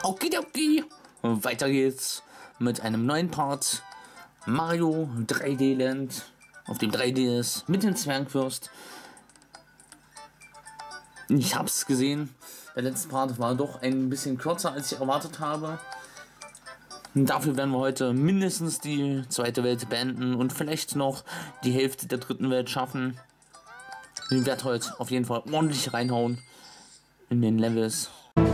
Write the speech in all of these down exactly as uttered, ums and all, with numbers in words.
Okay, okay. Weiter geht's mit einem neuen Part. Mario drei D Land auf dem drei D S mit dem Zwergfürst. Ich hab's gesehen. Der letzte Part war doch ein bisschen kürzer, als ich erwartet habe. Und dafür werden wir heute mindestens die zweite Welt beenden und vielleicht noch die Hälfte der dritten Welt schaffen. Ich werde heute auf jeden Fall ordentlich reinhauen in den Levels.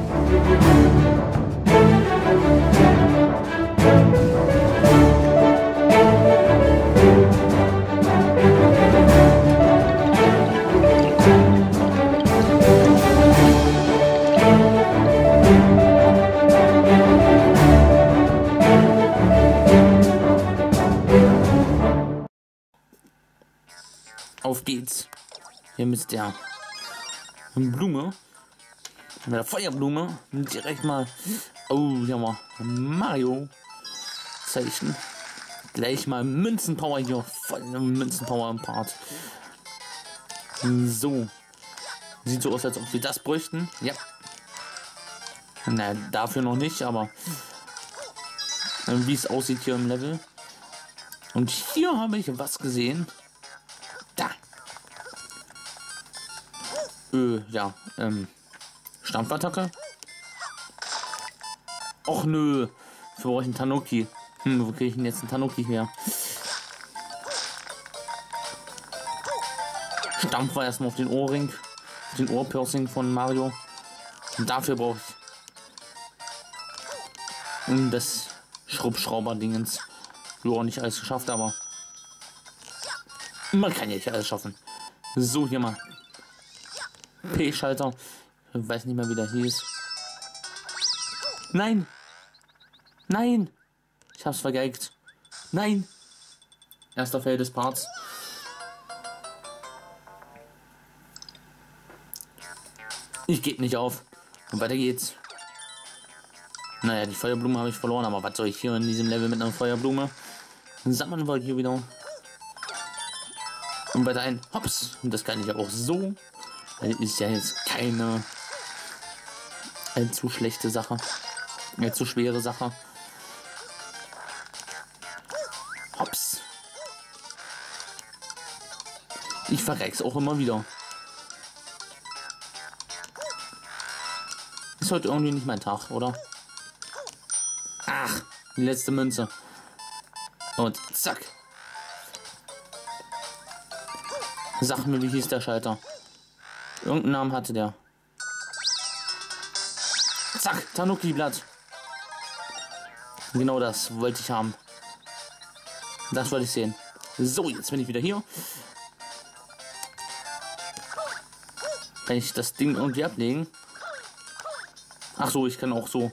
Auf geht's. Hier mit der Blume. Mit der Feuerblume. Direkt mal. Oh, hier mal Mario Zeichen. Gleich mal Münzenpower hier. Voll Münzenpower im Part. So. Sieht so aus, als ob wir das bräuchten. Ja. Na, dafür noch nicht, aber wie es aussieht hier im Level. Und hier habe ich was gesehen. Da. Äh, ja, ähm. Stampfattacke. Och nö. Für euch ein Tanuki. Hm, wo kriege ich denn jetzt einen Tanuki her? Stampf war erstmal auf den Ohrring. Auf den Ohrpiercing von Mario. Und dafür brauche ich das Schrubbschrauber-Dingens. Ja, nicht alles geschafft, aber man kann ja nicht alles schaffen. So, hier mal P-Schalter. Ich weiß nicht mehr, wie der hieß. Nein! Nein! Ich hab's vergeigt. Nein! Erster Fail des Parts. Ich gebe nicht auf. Und weiter geht's. Naja, die Feuerblume habe ich verloren, aber was soll ich hier in diesem Level mit einer Feuerblume? Sammeln wir hier wieder. Und weiter ein. Hops! Und das kann ich ja auch so. Das ist ja jetzt keine allzu schlechte Sache. Allzu schwere Sache. Hops. Ich verreck's auch immer wieder. Ist heute irgendwie nicht mein Tag, oder? Ach, die letzte Münze. Und zack. Sag mir, wie hieß der Schalter? Irgendeinen Namen hatte der. Zack, Tanuki-Blatt. Genau das wollte ich haben. Das wollte ich sehen. So, jetzt bin ich wieder hier. Kann ich das Ding irgendwie ablegen? Ach so, ich kann auch so.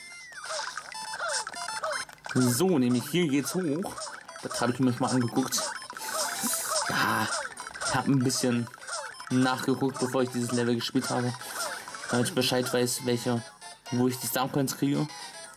So, nämlich hier geht's hoch. Das habe ich mir mal angeguckt. Ja, ich habe ein bisschen nachgeguckt, bevor ich dieses Level gespielt habe, damit ich Bescheid weiß, welche, wo ich die Starcoins kriege.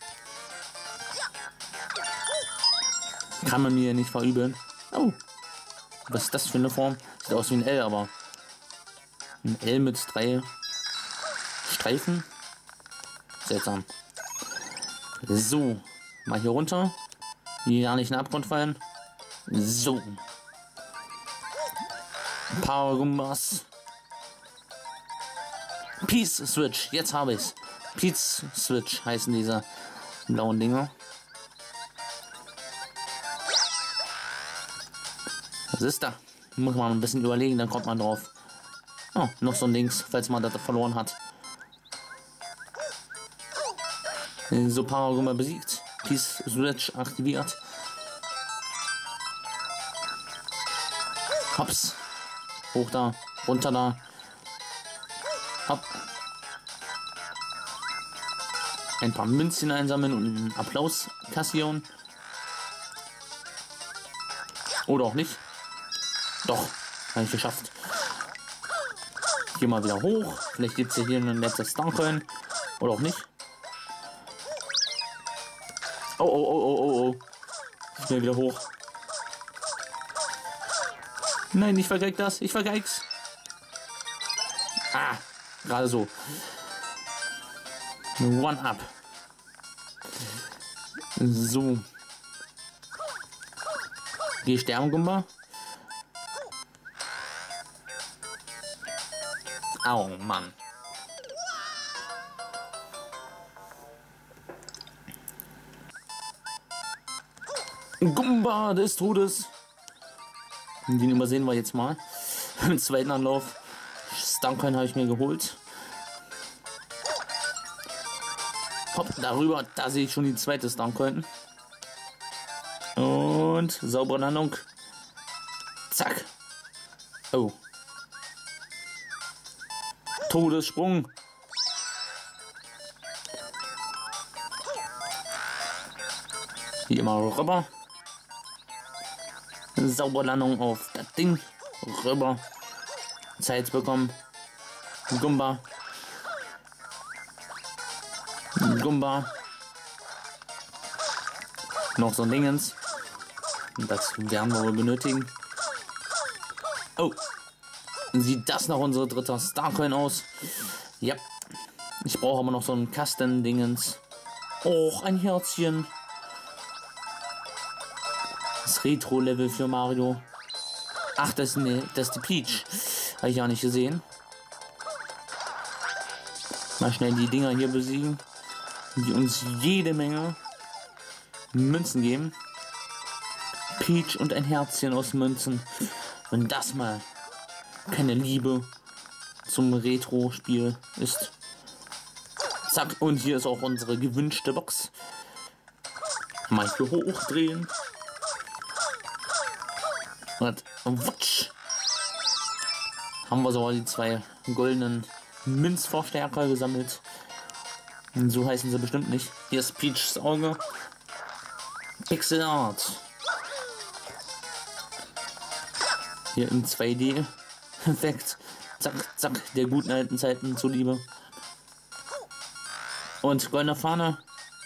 Kann man mir nicht verübeln. Oh, was ist das für eine Form? Sieht aus wie ein L, aber ein L mit drei Streifen. Seltsam. So, mal hier runter. Ja, nicht in den Abgrund fallen. So. Power Gumbas. Peace Switch. Jetzt habe ich's. Peace Switch heißen diese blauen Dinger. Was ist da? Muss man ein bisschen überlegen, dann kommt man drauf. Oh, noch so ein Dings, falls man das verloren hat. So, Power Gumba besiegt. Peace Switch aktiviert. Hops. Hoch da, runter da. Hopp. Ein paar Münzen einsammeln und einen Applaus kassieren. Oder auch nicht. Doch, habe ich geschafft. Hier mal wieder hoch. Vielleicht gibt es ja hier ein letztes Starcoin. Oder auch nicht. Oh, oh, oh, oh, oh, oh. Schnell wieder hoch. Nein, ich vergeig das. Ich vergeig's. Ah, gerade so. One-Up. So. Die Sterngumba. Oh Mann. Gumba des Todes. Den übersehen wir jetzt mal. Im zweiten Anlauf. Stuncoin habe ich mir geholt. Hopp, darüber. Da sehe ich schon die zweite Stuncoin. Und saubere Landung. Zack. Oh. Todessprung. Hier immer rüber. Saubere Landung auf das Ding. Rüber. Zeit bekommen. Gumba. Gumba. Noch so ein Dingens. Das werden wir wohl benötigen. Oh. Sieht das nach unserer dritter Starcoin aus? Ja. Ich brauche aber noch so ein Kasten-Dingens. Och, ein Herzchen. Das Retro-Level für Mario. Ach, das ist, ne, das ist die Peach. Habe ich ja nicht gesehen. Mal schnell die Dinger hier besiegen, die uns jede Menge Münzen geben. Peach und ein Herzchen aus Münzen. Wenn das mal keine Liebe zum Retro-Spiel ist. Zack, und hier ist auch unsere gewünschte Box. Mal hier hochdrehen. Und wutsch. Haben wir sogar die zwei goldenen Münzverstärker gesammelt. Und so heißen sie bestimmt nicht. Hier ist Peachs Auge. Pixel Art. Hier im zwei D. Effekt. Zack, zack, der guten alten Zeiten zuliebe. Und goldene Fahne.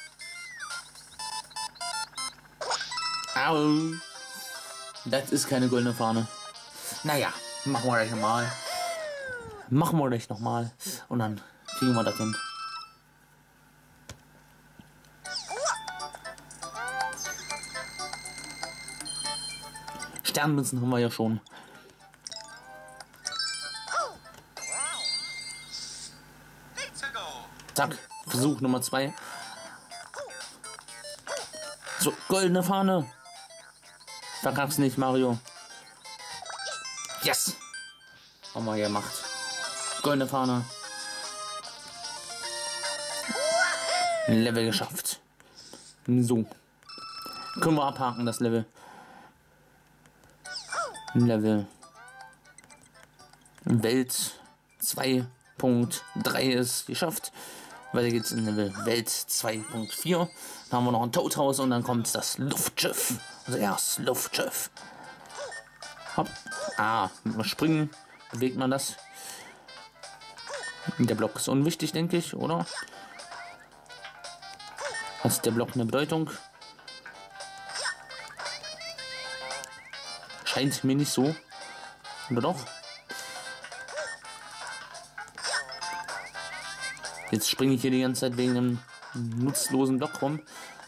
Au. Das ist keine goldene Fahne. Naja, machen wir gleich nochmal. Machen wir gleich nochmal. Und dann kriegen wir das hin. Sternmünzen haben wir ja schon. Zack, Versuch Nummer zwei. So, goldene Fahne. Verkack's nicht, Mario. Yes! Haben wir gemacht. Goldene Fahne. Level geschafft. So. Können wir abhaken, das Level. Level. Welt zwei Punkt drei ist geschafft. Weiter geht's in Level Welt zwei Punkt vier. Dann haben wir noch ein Toadhaus und dann kommt das Luftschiff. Also erst Luftschiff. Hopp. Ah, mit dem Springen bewegt man das. Der Block ist unwichtig, denke ich, oder? Hat der Block eine Bedeutung? Scheint mir nicht so. Oder doch? Jetzt springe ich hier die ganze Zeit wegen einem nutzlosen Block rum.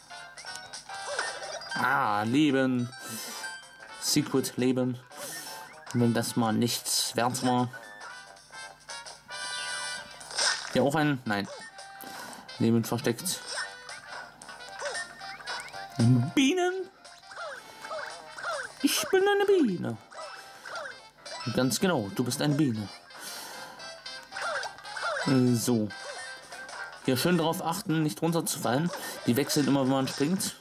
Ah, Leben. Secret Leben. Wenn das mal nichts wert war. Hier auch ein? Nein. Leben versteckt. Bienen? Ich bin eine Biene. Ganz genau, du bist eine Biene. So. Hier schön darauf achten, nicht runterzufallen. Die wechseln immer, wenn man springt.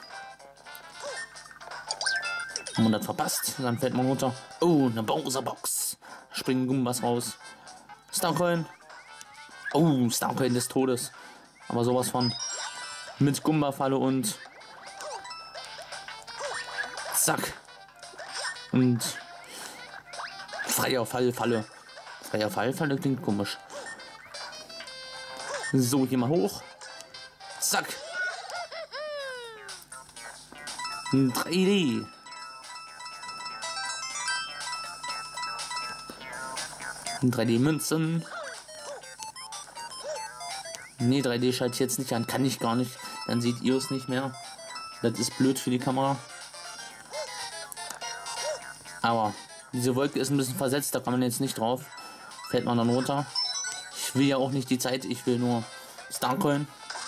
Und das verpasst, dann fällt man runter. Oh, eine Bowser-Box. Springen Gumbas raus. Starcoin. Oh, Starcoin des Todes. Aber sowas von. Mit Gumba-Falle und... Zack. Und... Freier Fall, Falle. Freier Fall, Falle klingt komisch. So, hier mal hoch. Zack. drei D. drei D Münzen. Ne, drei D schalte ich jetzt nicht an. Kann ich gar nicht. Dann seht ihr es nicht mehr. Das ist blöd für die Kamera. Aber diese Wolke ist ein bisschen versetzt, da kann man jetzt nicht drauf. Fällt man dann runter. Ich will ja auch nicht die Zeit, ich will nur Starcoin.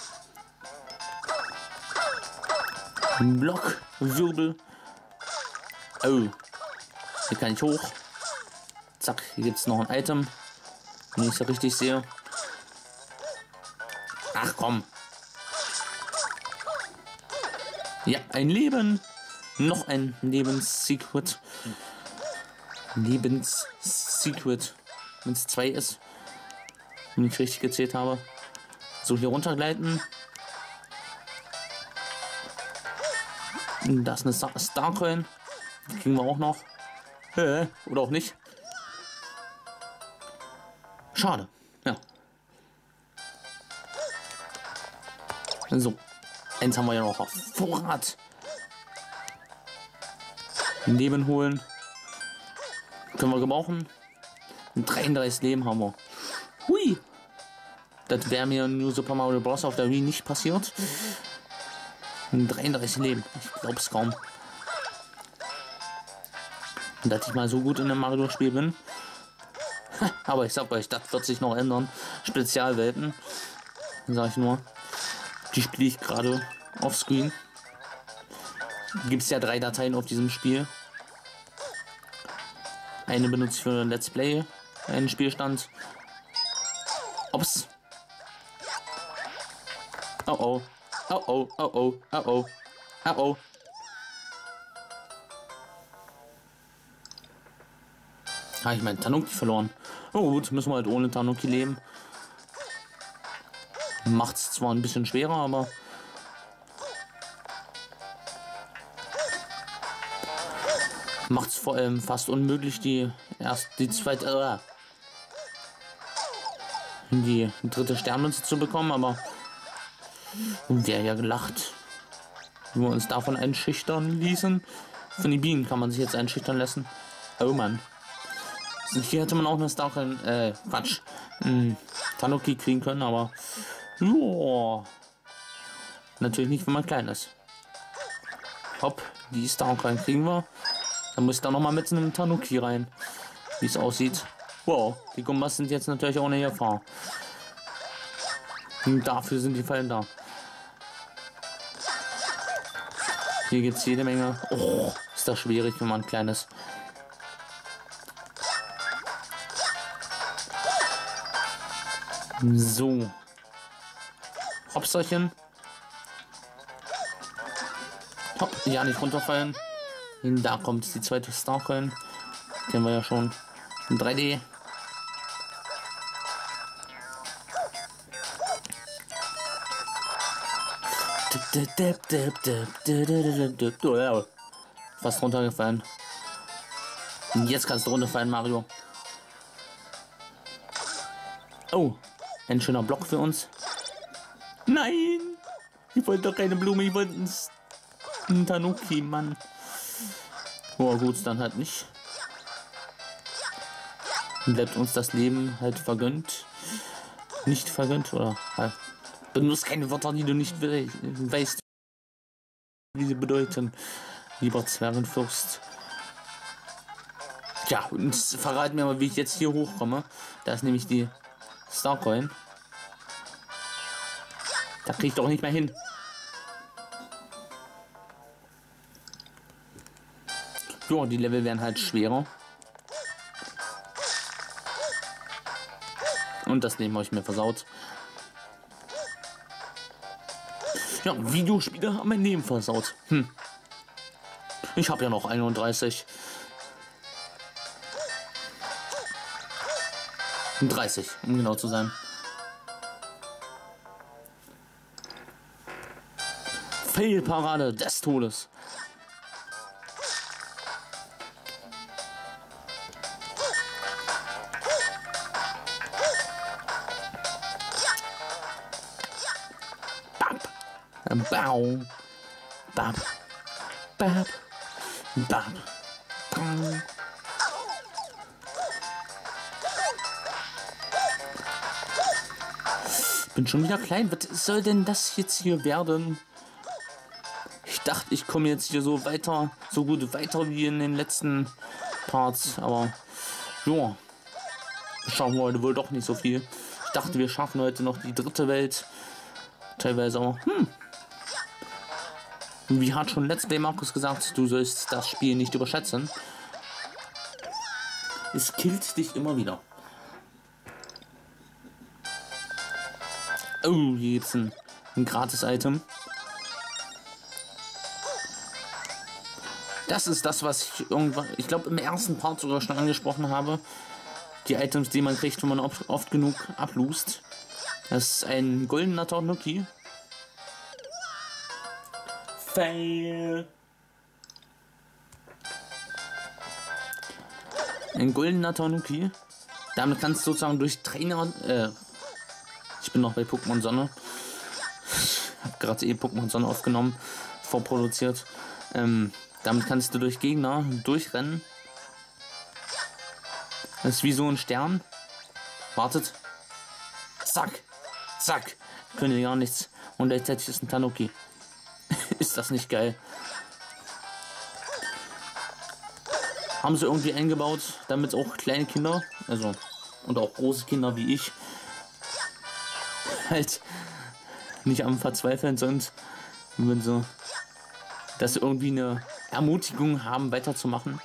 Block, Wirbel. Oh. Hier kann ich hoch. Zack, hier gibt es noch ein Item. Wenn ich es ja richtig sehe. Ach komm. Ja, ein Leben. Noch ein Lebenssecret. Lebenssecret. Wenn es zwei ist. Wenn ich richtig gezählt habe. So, hier runtergleiten. Das ist eine Starcoin. Die kriegen wir auch noch. Hä? Oder auch nicht. Schade. Ja. So. Eins haben wir ja noch auf Vorrat. Leben holen. Können wir gebrauchen. dreiunddreißig Leben haben wir. Hui. Das wäre mir in New Super Mario Bros. Auf der Wii nicht passiert. dreiunddreißig Leben. Ich glaube es kaum. Und dass ich mal so gut in einem Mario-Spiel bin. Aber ich sag euch, das wird sich noch ändern. Spezialwelten. Sag ich nur. Die spiele ich gerade auf Screen. Gibt es ja drei Dateien auf diesem Spiel. Eine benutze ich für Let's Play. Einen Spielstand. Ups. Oh oh. Oh oh. Oh oh. Oh oh. Oh oh. Habe ich meinen Tanuki verloren. Oh gut, müssen wir halt ohne Tanuki leben. Macht es zwar ein bisschen schwerer, aber macht es vor allem fast unmöglich, die erst die zweite, äh, die dritte Sternmünze zu bekommen, aber wäre ja gelacht, wie wir uns davon einschüchtern ließen. Von den Bienen kann man sich jetzt einschüchtern lassen. Oh Mann. Hier hätte man auch eine Starcoin, äh, Quatsch, hm, Tanuki kriegen können, aber joa. Natürlich nicht, wenn man klein ist. Hopp, die Starcoin kriegen wir. Dann muss ich da noch mal mit einem Tanuki rein, wie es aussieht. Wow, die Gumbas sind jetzt natürlich auch eine Gefahr. Und dafür sind die Fallen da. Hier gibt es jede Menge. Oh, ist das schwierig, wenn man klein ist. So. Hopserchen. Hopp, ja, nicht runterfallen. Da kommt die zweite Starcoin. Kennen wir ja schon. In drei D. Fast runtergefallen. Jetzt kannst du runterfallen, Mario. Oh, ein schöner Block für uns. Nein! Ich wollte doch keine Blume, ich wollte einen Tanuki, Mann. Oh gut, dann halt nicht. Bleibt uns das Leben halt vergönnt. Nicht vergönnt, oder? Halt. Benutzt keine Wörter, die du nicht we weißt, wie sie bedeuten. Lieber Zwergenfürst. Ja, und verrat mir mal, wie ich jetzt hier hochkomme. Da ist nämlich die Starcoin. Da krieg ich doch nicht mehr hin. Ja, die Level werden halt schwerer. Und das Leben habe ich mir versaut. Ja, Videospiele haben mein Leben versaut. Hm. Ich habe ja noch einunddreißig. dreißig, um genau zu sein. Fail-Parade des Todes. Bau. Bab. Bab. Bab. Bam. Bin schon wieder klein. Was soll denn das jetzt hier werden? Ich dachte, ich komme jetzt hier so weiter, so gut weiter wie in den letzten Parts, aber ja, schaffen wir heute wohl doch nicht so viel. Ich dachte, wir schaffen heute noch die dritte Welt, teilweise aber, hm. Wie hat schon Let's Play Markus gesagt, du sollst das Spiel nicht überschätzen. Es killt dich immer wieder. Oh, hier gibt's ein, ein Gratis-Item. Das ist das, was ich irgendwann, ich glaube im ersten Part sogar schon angesprochen habe. Die Items, die man kriegt, wenn man oft, oft genug ablust. Das ist ein goldener Tanuki. Fail. Ein goldener Tanuki. Damit kannst du sozusagen durch Trainer. Äh, ich bin noch bei Pokémon Sonne. Ich habe gerade eh Pokémon Sonne aufgenommen, vorproduziert. Ähm, damit kannst du durch Gegner durchrennen. Das ist wie so ein Stern. Wartet. Zack. Zack. Können die gar nichts. Und gleichzeitig ist ein Tanuki. Ist das nicht geil? Haben sie irgendwie eingebaut, damit auch kleine Kinder, also und auch große Kinder wie ich, halt nicht am Verzweifeln sind, wenn sie dass sie irgendwie eine Ermutigung haben, weiterzumachen.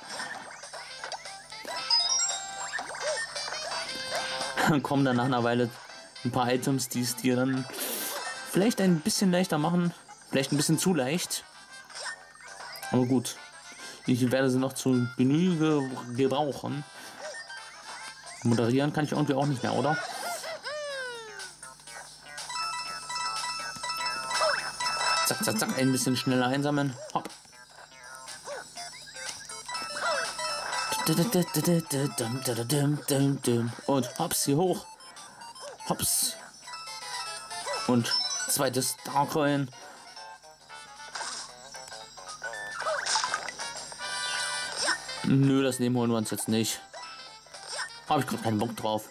Dann kommen dann nach einer Weile ein paar Items, die es dir dann vielleicht ein bisschen leichter machen, vielleicht ein bisschen zu leicht. Aber gut, ich werde sie noch zu Genüge gebrauchen. Moderieren kann ich irgendwie auch nicht mehr, oder? Zack, zack, zack, ein bisschen schneller einsammeln. Hopp. Und hops, hier hoch. Hops. Und zweites Darkcoin. Nö, das nehmen wir uns jetzt nicht. Habe ich gerade keinen Bock drauf.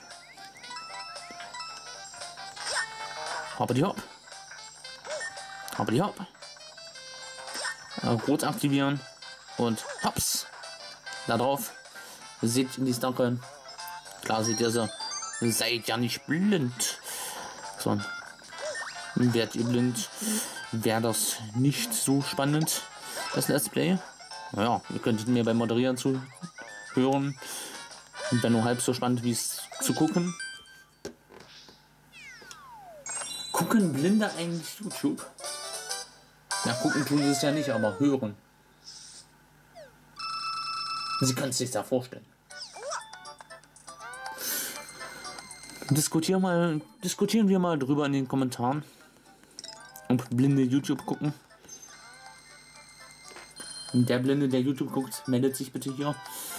Aber die hopp. Aber die hopp. Äh, Rot aktivieren. Und hops. Da drauf. Seht in die Stalker. Klar seht ihr so. Seid ja nicht blind. So. Werdet ihr blind, wäre das nicht so spannend, das Let's Play. Naja, ihr könntet mir beim Moderieren zuhören. Wäre nur halb so spannend, wie es zu gucken. Gucken Blinde eigentlich YouTube? Na, gucken tun sie es ja nicht, aber hören. Sie können es sich da vorstellen. Diskutieren, mal, diskutieren wir mal drüber in den Kommentaren. Ob Blinde YouTube gucken. Und der Blinde, der YouTube guckt, meldet sich bitte hier.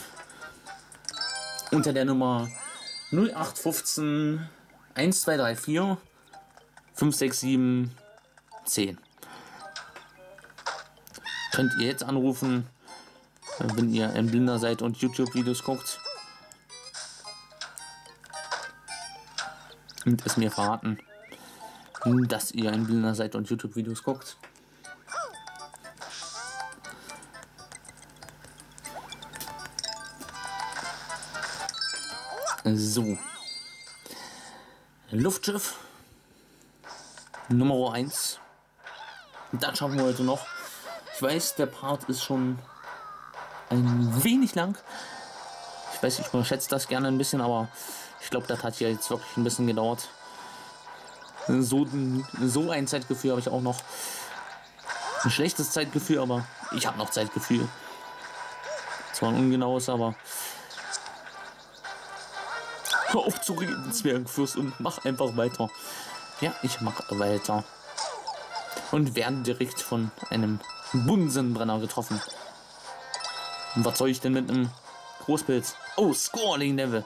Unter der Nummer null acht fünfzehn eins zwei drei vier fünf sechs sieben zehn. Könnt ihr jetzt anrufen, wenn ihr ein Blinder seid und YouTube-Videos guckt. Und es mir verraten, dass ihr ein Blinder seid und YouTube-Videos guckt. So. Luftschiff. Nummer eins. Das schaffen wir heute noch. Ich weiß, der Part ist schon ein wenig lang. Ich weiß, ich überschätze das gerne ein bisschen, aber ich glaube, das hat ja jetzt wirklich ein bisschen gedauert. So, so ein Zeitgefühl habe ich auch noch. Ein schlechtes Zeitgefühl, aber ich habe noch Zeitgefühl. Zwar ein ungenaues, aber... Hör auf zu reden, Zwergenfürst, und mach einfach weiter. Ja, ich mach weiter. Und werden direkt von einem Bunsenbrenner getroffen. Und was soll ich denn mit einem Großpilz? Oh, Scoring Level.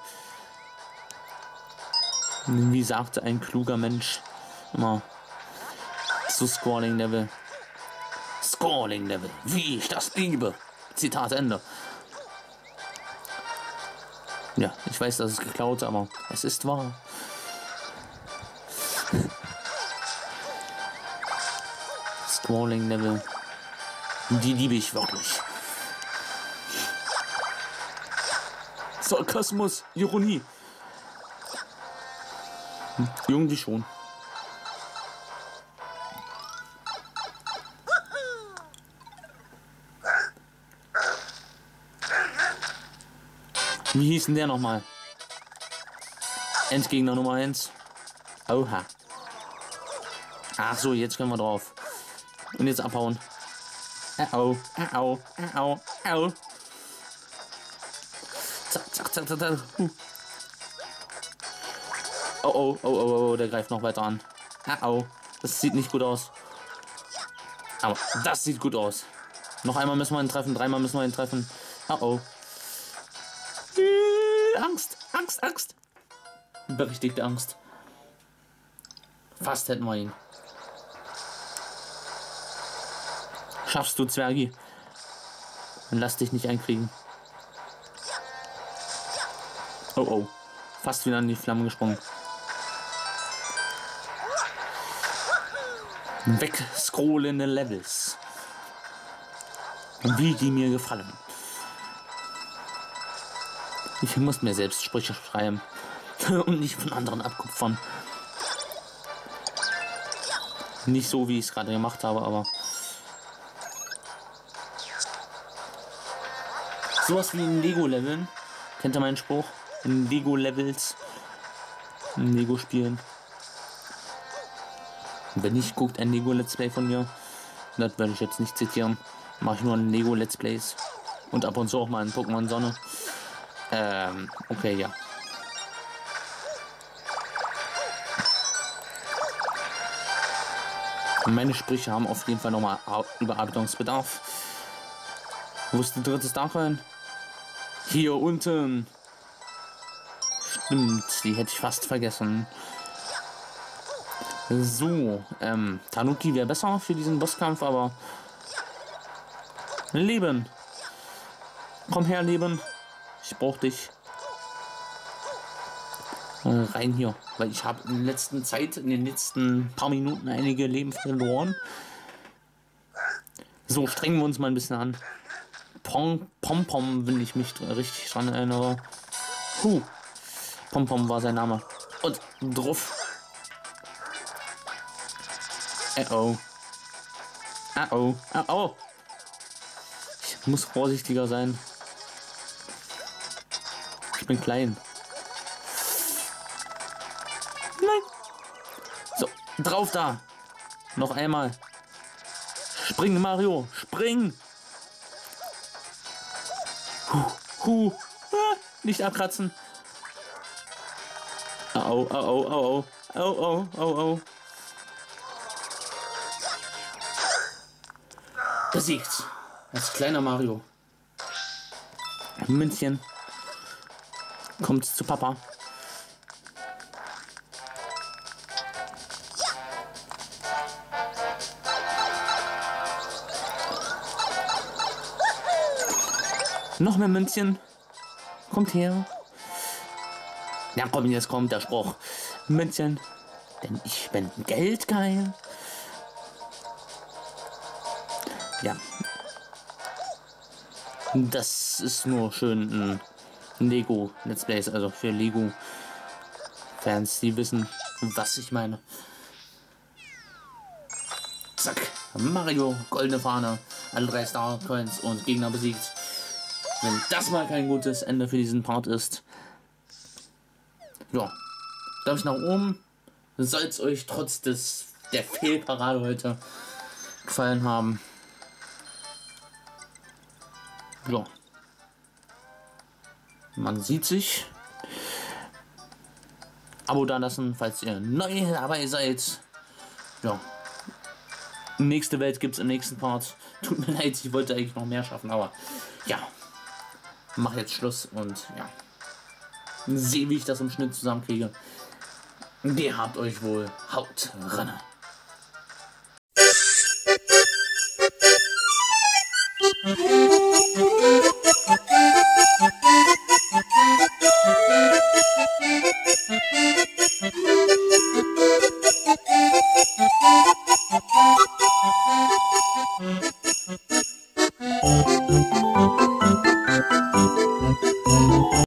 Wie sagte ein kluger Mensch immer zu Scoring Level. Scoring Level, wie ich das liebe. Zitat Ende. Ja, ich weiß, das ist geklaut, aber es ist wahr. Scrolling Level. Die liebe ich wirklich. Sarkasmus, Ironie. Hm, irgendwie schon. Wie hieß denn der nochmal? Endgegner Nummer eins. Oha. Ach so, jetzt können wir drauf. Und jetzt abhauen. Au, au, au, au. Zack, zack, zack, zack, zack. Uh. Oh, oh, oh, oh, oh, der greift noch weiter an. Au, das sieht nicht gut aus. Aber das sieht gut aus. Noch einmal müssen wir ihn treffen, dreimal müssen wir ihn treffen. Oh, oh. Angst, Angst, Angst. Berechtigte Angst. Fast hätten wir ihn. Schaffst du, Zwergi? Dann lass dich nicht einkriegen. Oh oh. Fast wieder an die Flammen gesprungen. Wegscrollende Levels. Wie die mir gefallen. Ich muss mir selbst Sprüche schreiben. Und nicht von anderen abkupfern. Nicht so, wie ich es gerade gemacht habe, aber... Sowas wie in Lego-Leveln. Kennt ihr meinen Spruch? In Lego-Levels. In Lego-Spielen. Wenn nicht, guckt ein Lego-Let's Play von mir. Das werde ich jetzt nicht zitieren. Mache ich nur ein Lego-Let's Plays. Und ab und zu auch mal ein Pokémon Sonne. Ähm, okay, ja. Meine Sprüche haben auf jeden Fall nochmal Überarbeitungsbedarf. Wo ist die dritte Starcoin? Hier unten. Stimmt, die hätte ich fast vergessen. So, ähm, Tanuki wäre besser für diesen Bosskampf, aber... Leben. Komm her, Leben. Ich brauche dich. Äh, rein hier, weil ich habe in der letzten Zeit, in den letzten paar Minuten einige Leben verloren. So, strengen wir uns mal ein bisschen an. Pom Pom, Pom, wenn ich mich richtig dran erinnere. Huh. Pom Pom war sein Name. Und drauf. Uh oh. Uh oh. Uh oh. Ich muss vorsichtiger sein. Ich bin klein. Nein. So, drauf da. Noch einmal. Spring, Mario. Spring. Huh. Huh. Ah, nicht abkratzen. Oh, oh, oh, oh, oh. Oh, oh, oh, oh. Besiegt. Als kleiner Mario. Ein Münzchen. Kommt zu Papa. Noch mehr Münzchen. Kommt her. Ja komm, jetzt kommt der Spruch. Münzchen. Denn ich bin geldgeil. Ja. Das ist nur schön ein Lego Let's Plays, also für Lego Fans, die wissen, was ich meine. Zack. Mario, goldene Fahne, alle drei Star Coins und Gegner besiegt. Wenn das mal kein gutes Ende für diesen Part ist. Ja. Darf ich nach oben? Soll es euch trotz des der Fehlparade heute gefallen haben. Ja. Man sieht sich. Abo da lassen, falls ihr neu dabei seid. Ja. Nächste Welt gibt es im nächsten Part. Tut mir leid, ich wollte eigentlich noch mehr schaffen, aber ja. Mach jetzt Schluss und ja. Sehe, wie ich das im Schnitt zusammenkriege. Ihr habt euch wohl. Haut rein.